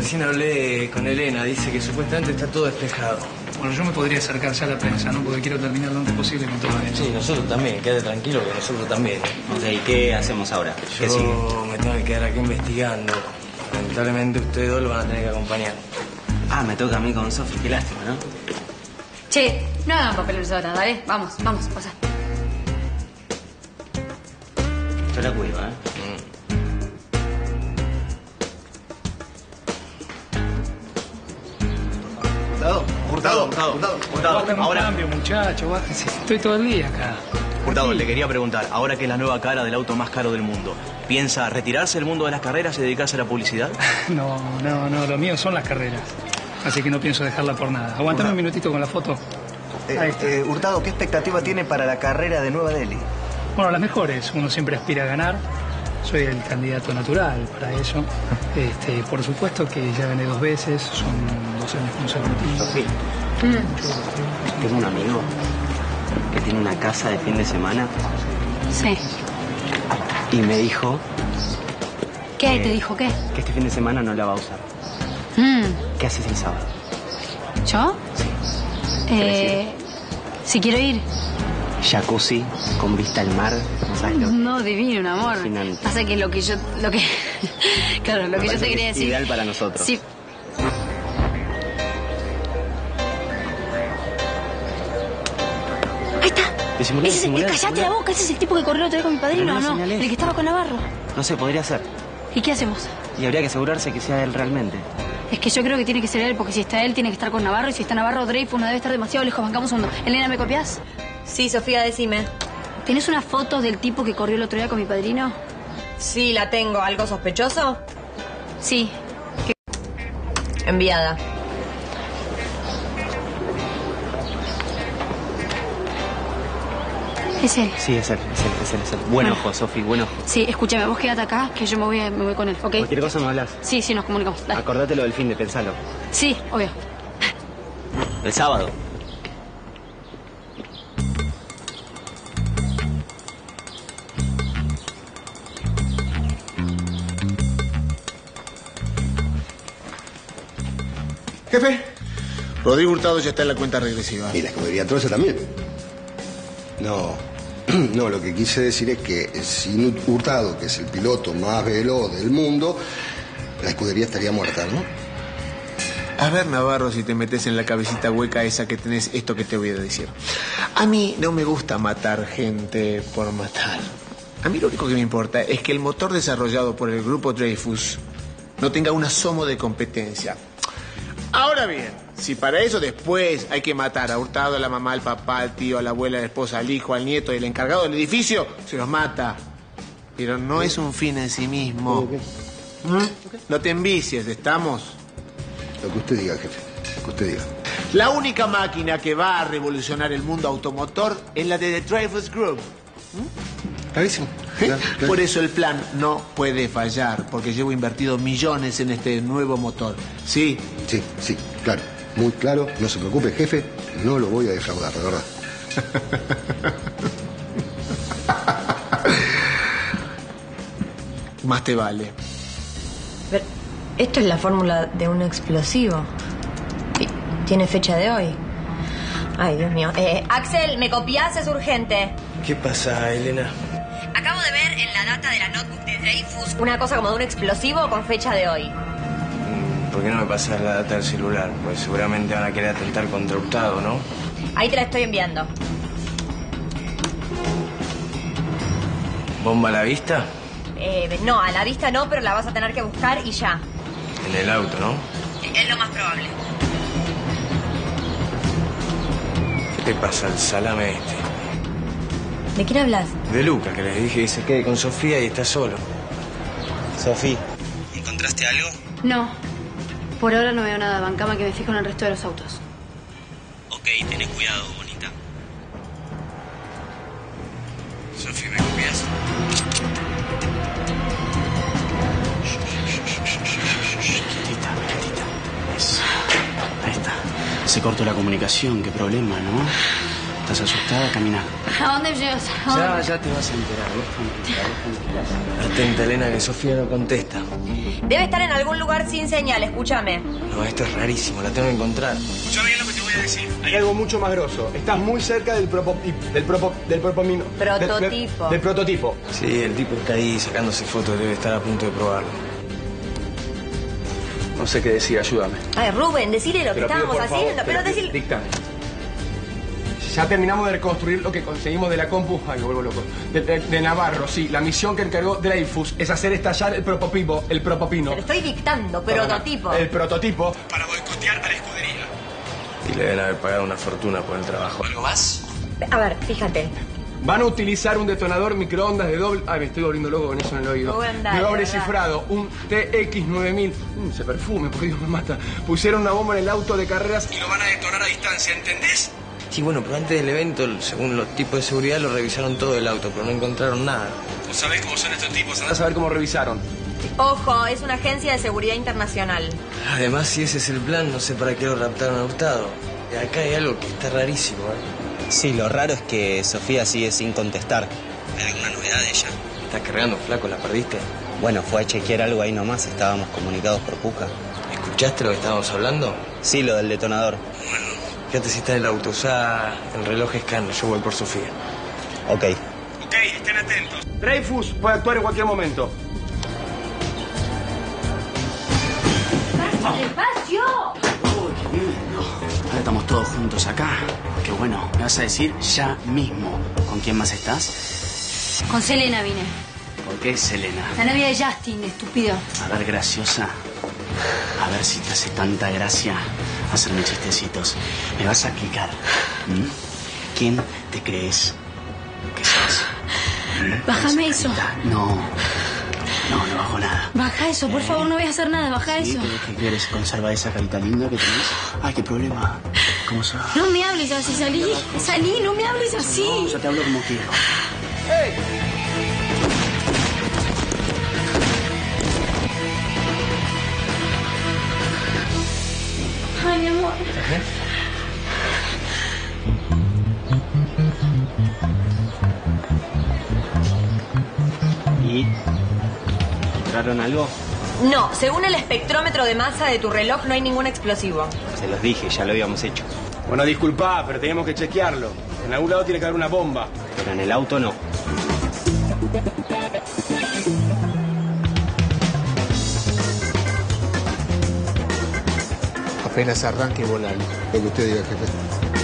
recién hablé con Elena. Dice que supuestamente está todo despejado. Bueno, yo me podría acercar ya a la prensa, ¿no? Porque quiero terminar lo antes posible con todo esto. Sí, nosotros también. Quédate tranquilo que nosotros también. Ok, ¿qué hacemos ahora? ¿Qué sigue? Yo me tengo que quedar aquí investigando. Lamentablemente ustedes dos lo van a tener que acompañar. Ah, me toca a mí con Sofi. Qué lástima, ¿no? Che, no hagan papeles ahora, dale. Vamos, pasa. Yo la cuido, ¿eh? Hurtado. Ahora cambio, muchacho, bájense. Estoy todo el día acá. Hurtado, le quería preguntar, ahora que es la nueva cara del auto más caro del mundo, ¿piensa retirarse del mundo de las carreras y dedicarse a la publicidad? No, lo mío son las carreras. Así que no pienso dejarla por nada. Aguantame un minutito con la foto. Ahí está. Hurtado, ¿qué expectativa tiene para la carrera de Nueva Delhi? Bueno, las mejores. Uno siempre aspira a ganar. Soy el candidato natural para eso. Por supuesto que ya gané 2 veces. Son 2 años consecutivos. Sofi, tengo un amigo que tiene una casa de fin de semana Sí. y me dijo ¿Qué? ¿Te dijo qué? que este fin de semana no la va a usar. ¿Qué haces el sábado? ¿Yo? Sí. Si quiero ir. Jacuzzi con vista al mar, ¿no sabes lo que? No, divino, un amor. Fascinante. Pasa que claro, lo que yo te quería decir. Ideal para nosotros. Sí. Ahí está. Disimulá. Cállate la boca, ese es el tipo que corrió otra vez con mi padrino, Pero no ¿o no? señales. El que estaba con Navarro. No sé, podría ser. ¿Y qué hacemos? Y habría que asegurarse que sea él realmente. Es que yo creo que tiene que ser él, porque si está él, tiene que estar con Navarro, y si está Navarro, Dreyfus no debe estar demasiado lejos. Bancamos un segundo. Elena, ¿me copias? Sí, Sofía, decime. ¿Tenés una foto del tipo que corrió el otro día con mi padrino? Sí, la tengo. ¿Algo sospechoso? Sí. Enviada. Es él. Sí, es él. Buen ojo, Sofi, buen ojo. Sí, escúchame, vos quédate acá, que yo me voy con él, ¿ok? Cualquier cosa me hablas. Sí, nos comunicamos. Dale. Acordate lo del fin de pensalo. Sí, obvio. El sábado. Jefe, Rodrigo Hurtado ya está en la cuenta regresiva. ¿Y la escudería Troya también? No, lo que quise decir es que sin Hurtado, que es el piloto más veloz del mundo, la escudería estaría muerta, ¿no? A ver, Navarro, si te metes en la cabecita hueca esa que tenés esto que te voy a decir. A mí no me gusta matar gente por matar. A mí lo único que me importa es que el motor desarrollado por el grupo Dreyfus no tenga un asomo de competencia. Ahora bien, si para eso después hay que matar a Hurtado, a la mamá, al papá, al tío, a la abuela, a la esposa, al hijo, al nieto y al encargado del edificio, se los mata. Pero no es un fin en sí mismo. No te envicies, ¿estamos? Lo que usted diga, jefe, lo que usted diga. La única máquina que va a revolucionar el mundo automotor es la de The Dreyfus Group. Clarísimo. Claro. Por eso el plan no puede fallar, porque llevo invertido millones en este nuevo motor. ¿Sí? Sí, claro. Muy claro. No se preocupe, jefe. No lo voy a defraudar, de verdad. Más te vale. Pero esto es la fórmula de un explosivo. Tiene fecha de hoy. Ay, Dios mío. Axel, ¿me copias? Es urgente. ¿Qué pasa, Elena? Acabo de ver en la data de la notebook de Dreyfus una cosa como de un explosivo con fecha de hoy. ¿Por qué no me pasas la data del celular? Pues seguramente van a querer atentar contra Hurtado, ¿no? Ahí te la estoy enviando. ¿Bomba a la vista? No, a la vista no, pero la vas a tener que buscar y ya. En el auto, ¿no? Es lo más probable. ¿Qué te pasa al salame este? ¿De quién hablas? De Luca, que le dije que se quede con Sofía y está solo. Sofi, ¿encontraste algo? No. Por ahora no veo nada. Bancama que me fijo en el resto de los autos. Ok, tenés cuidado, bonita. Sofía, ¿me copias? Quietita. Eso. Ahí está. Se cortó la comunicación, qué problema, ¿no? ¿Estás asustada? Camina. ¿A dónde llegas? Ya te vas a enterar. Atenta, Elena, que Sofía no contesta. Debe estar en algún lugar sin señal, escúchame. No, esto es rarísimo, la tengo que encontrar. Escucha bien lo que te voy a decir. Hay algo mucho más grosso. Estás muy cerca del propomino. Prototipo. Del prototipo. Sí, el tipo está ahí sacándose fotos, debe estar a punto de probarlo. No sé qué decir, ayúdame. Ay, Rubén, decile lo que Te lo pido, estábamos por favor, haciendo. Pero decile... Dictame. Ya terminamos de reconstruir lo que conseguimos de la compu. Ay, me vuelvo loco. De Navarro, sí. La misión que encargó Dreyfus es hacer estallar el propopino. Te lo estoy dictando, prototipo. El prototipo para boicotear a la escudería. Y le deben haber pagado una fortuna por el trabajo. ¿Algo más? A ver, fíjate. Van a utilizar un detonador microondas de doble... Ay, me estoy volviendo loco con eso en el oído. Rubén, dale, de doble ¿verdad? cifrado, un TX9000. Ese perfume, por Dios, me mata. Pusieron una bomba en el auto de carreras y lo van a detonar a distancia, ¿entendés? Sí, bueno, pero antes del evento, según los tipos de seguridad, lo revisaron todo el auto, pero no encontraron nada. ¿Vos sabés cómo son estos tipos? Andás a ver cómo revisaron. Ojo, es una agencia de seguridad internacional. Además, si ese es el plan, no sé para qué lo raptaron a Hurtado. Y acá hay algo que está rarísimo, ¿eh? Sí, lo raro es que Sofía sigue sin contestar. ¿Hay alguna novedad de ella? ¿Estás cargando, flaco? ¿La perdiste? Bueno, fue a chequear algo ahí nomás. Estábamos comunicados por Puca. ¿Escuchaste lo que estábamos hablando? Sí, lo del detonador. Bueno, fíjate si está en el auto. Usa el reloj Scan. Yo voy por Sofía. Ok. Ok, estén atentos. Dreyfus puede actuar en cualquier momento. ¡Despacio! Uy, qué bien. Ahora estamos todos juntos acá. Qué bueno. ¿Me vas a decir ya mismo con quién más estás? Con Selena vine. ¿Por qué Selena? La novia de Justin, estúpido. A ver, graciosa. A ver si te hace tanta gracia hacerme chistecitos. Me vas a explicar. ¿Mm? ¿Quién te crees que sos? Bájame eso. No bajo nada. Baja eso, por favor, no voy a hacer nada, baja eso. ¿Qué quieres? ¿Conserva esa carita linda que tenés? Ay, qué problema. ¿Cómo se va? No me hables así, salí, no me hables así. No, yo te hablo como quiero. ¡Ey! Ay, mi amor. ¿Y encontraron algo? No, según el espectrómetro de masa de tu reloj no hay ningún explosivo. Se los dije, ya lo habíamos hecho. Bueno, disculpa, pero tenemos que chequearlo. En algún lado tiene que haber una bomba. Pero en el auto no. Apenas arranque, volar. Lo que usted diga, jefe.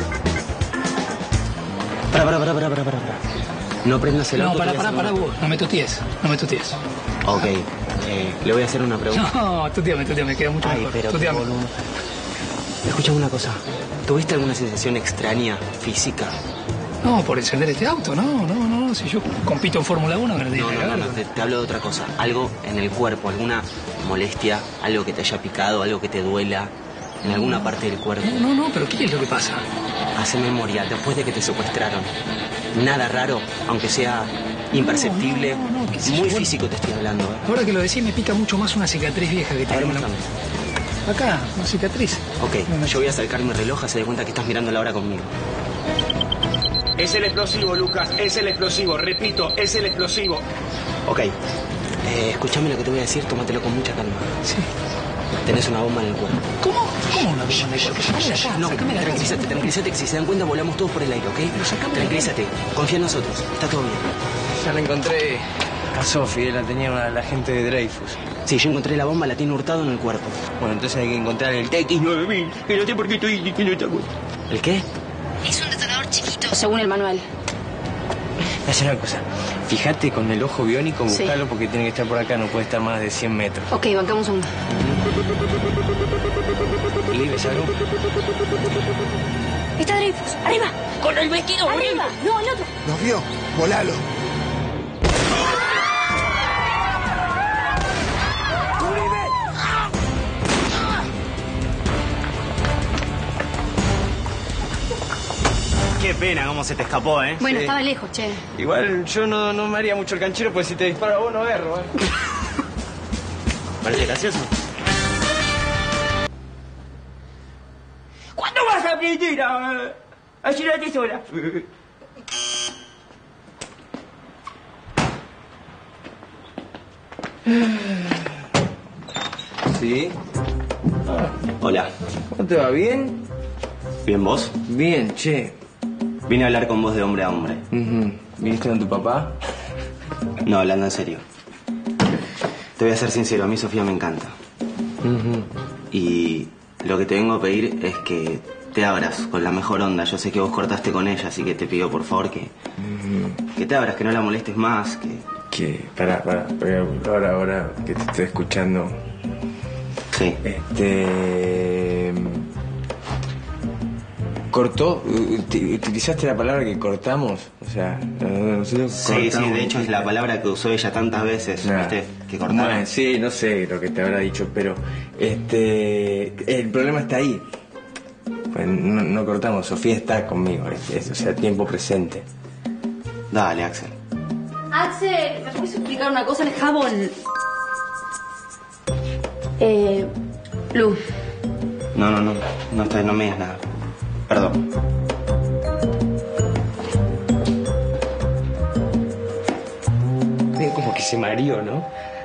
Para. No prendas el No, auto. para vos. No me tutees. Ok. Le voy a hacer una pregunta. No, tuteame, queda mucho Ay, mejor. pero Tuteame. Escúchame una cosa. ¿Tuviste alguna sensación extraña, física? No, por encender este auto, no. Si yo compito en Fórmula 1, me lo digo. No, te hablo de otra cosa. Algo en el cuerpo, alguna molestia, algo que te haya picado, algo que te duela, en alguna parte del cuerpo. No, pero ¿qué es lo que pasa? Hace memoria, después de que te secuestraron. Nada raro, aunque sea imperceptible. No, qué sé yo, Muy bueno. físico te estoy hablando. Ahora que lo decís, me pica mucho más una cicatriz vieja que A ver, tengo. muéstrame. Acá, una cicatriz. Ok, yo voy a acercar mi reloj, se dé cuenta que estás mirando la hora conmigo. Es el explosivo, Lucas. Es el explosivo. Repito, es el explosivo. Ok, escúchame lo que te voy a decir, tómatelo con mucha calma. Sí. Tenés una bomba en el cuerpo. ¿Cómo una bomba en el cuerpo? Sacame de acá, No, sacame de acá. tranquilízate, que si se dan cuenta volamos todos por el aire, ¿ok? Pero sacame de acá. Tranquilízate, confía en nosotros, está todo bien. Ya la encontré a Sofi, la tenía la gente de Dreyfus. Sí, yo encontré la bomba, la tiene Hurtado en el cuerpo. Bueno, entonces hay que encontrar el TX9000, que no sé por qué estoy diciendo esta cosa. ¿El qué? Es un detonador chiquito, según el manual. Haz una cosa, fíjate con el ojo biónico, Sí. buscalo porque tiene que estar por acá, no puede estar más de 100 metros. Ok, bancamos un segundo. ¿Le ves algo? Está Dreyfus, arriba. Con el vestido, arriba. No, el otro. ¿Nos vio? Volalo. Qué pena cómo se te escapó, ¿eh? Bueno, Sí. estaba lejos, che. Igual yo no me haría mucho el canchero, porque si te disparo a vos no erro, ¿eh? Parece gracioso. ¿Cuándo vas a aprender a hacer la tesora? ¿Sí? Hola. ¿Cómo te va? ¿Bien? ¿Bien vos? Bien, che. Vine a hablar con vos de hombre a hombre. ¿Viniste con tu papá? No, hablando en serio. Te voy a ser sincero, a mí Sofía me encanta. Y lo que te vengo a pedir es que te abras con la mejor onda. Yo sé que vos cortaste con ella, así que te pido por favor que te abras, que no la molestes más, que... Pará, ahora que te estoy escuchando. Sí. ¿Cortó? ¿Utilizaste la palabra que cortamos? O sea, nosotros sí, de hecho es la palabra que usó ella tantas veces, ¿viste? Que cortaron. Bueno, sí, no sé lo que te habrá dicho, pero el problema está ahí. Pues no cortamos, Sofía está conmigo, o sea, tiempo presente. Dale, Axel. Axel, ¿me puedes explicar una cosa? El jabón. Lu. No me digas nada. Perdón. Como que se mareó, ¿no?